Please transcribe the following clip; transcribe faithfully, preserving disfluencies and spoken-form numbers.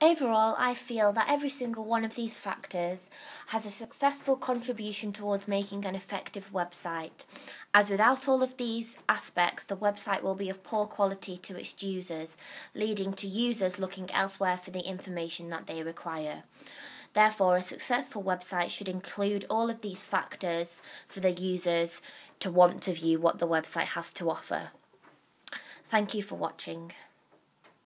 Overall, I feel that every single one of these factors has a successful contribution towards making an effective website, as without all of these aspects, the website will be of poor quality to its users, leading to users looking elsewhere for the information that they require. Therefore, a successful website should include all of these factors for the users to want to view what the website has to offer. Thank you for watching.